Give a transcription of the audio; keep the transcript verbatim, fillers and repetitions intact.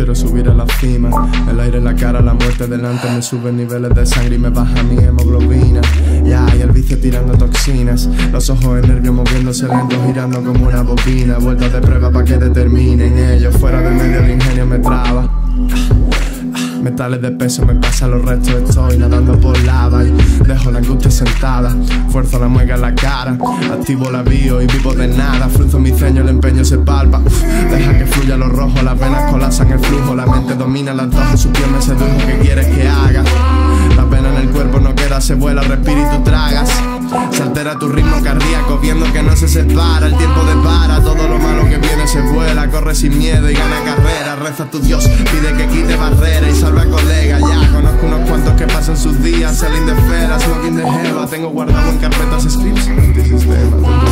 quiero subir a la cima. El aire en la cara, la muerte delante. Me sube niveles de sangre y me baja mi hemoglobina. Ya, y el vicio tirando toxinas. Los ojos en nervio moviéndose lento, girando como una bobina. Vueltas de prueba pa' que determinen ellos. Fuera del medio el ingenio me traba. Metales de peso me pasan los restos. Estoy nadando por lava y dejo la angustia sentada. Fuerzo la mueca en la cara, activo la bio y vivo de nada. Frunzo mi ceño, el empeño se palpa. Uf, deja que fluya lo rojo, las venas colapsan el flujo. La mente domina el antojo, su piel me sedujo. ¿Qué quieres que haga? La pena en el cuerpo no queda, se vuela, respira y tú tragas. Se altera tu ritmo cardíaco, viendo que no se separa. El tiempo depara, todo lo malo que viene se vuela. Corre sin miedo y gana carrera. Reza a tu Dios, pide que quite barreras y salve a colegas. Ya conozco unos cuantos que pasan sus días selling de esfera, smoking de jeva. Tengo guardado en carpetas scripts antisistema.